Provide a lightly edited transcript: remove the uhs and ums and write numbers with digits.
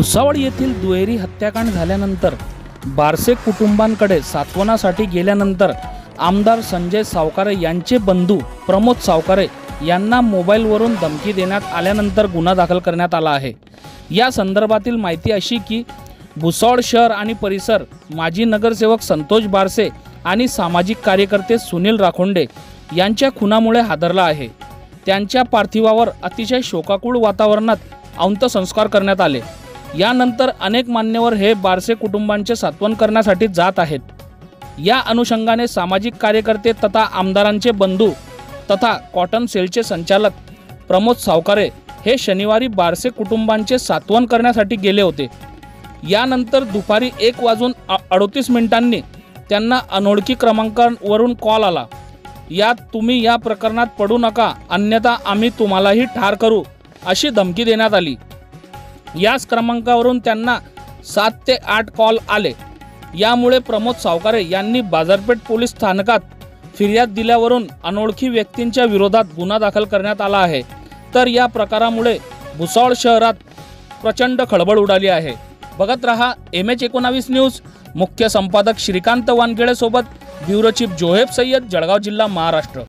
भुसावळ येथील दुहेरी हत्याकांड झाल्यानंतर बारसे कुटुंबांकडे सांत्वनासाठी गेल्यानंतर आमदार संजय सावकारे यांचे बंधू प्रमोद सावकारे यांना मोबाईलवरून धमकी देण्यात आल्यानंतर गुन्हा दाखल करण्यात आला आहे। या संदर्भातील माहिती अशी की भुसावळ शहर आणि परिसर माजी नगरसेवक संतोष बारसे आणि सामाजिक कार्यकर्ते सुनील राखोंडे यांच्या खुनामुळे हादरला आहे। त्यांच्या पार्थिवावर अतिशय शोकाकुळ वातावरणात अंत्यसंस्कार करण्यात आले। यानंतर अनेक मान्यवर हे बारसे कुटुंबांचे सांत्वन करण्यासाठी जात आहेत। या अनुषंगाने सामाजिक कार्यकर्ते तथा आमदारांचे बंधू तथा कॉटन सेलचे संचालक प्रमोद सावकारे हे शनिवारी बारसे कुटुंबांचे सांत्वन करण्यासाठी गेले होते। यानंतर दुपारी 1:38 त्यांना अनोळखी क्रमांकावरून कॉल आला। यात तुम्ही या प्रकरणात पडू नका अन्यथा आम्ही तुम्हालाही ठार करू अशी धमकी देण्यात आली। याच क्रमांकावरून त्यांना 7 ते 8 कॉल आले। यामुळे प्रमोद सावकारे यांनी बाजारपेठ पोलीस स्थानकात फिर्याद दिल्यावरून अनोळखी व्यक्तींच्या विरोधात गुन्हा दाखल करण्यात आला आहे। तर या प्रकारामुळे भुसावळ शहरात प्रचंड खळबळ उडाली आहे। बघत रहा MH19 न्यूज। मुख्य संपादक श्रीकांत वानखेडे सोबत ब्युरो चीफ जोहेब सय्यद, जळगाव जिल्हा, महाराष्ट्र।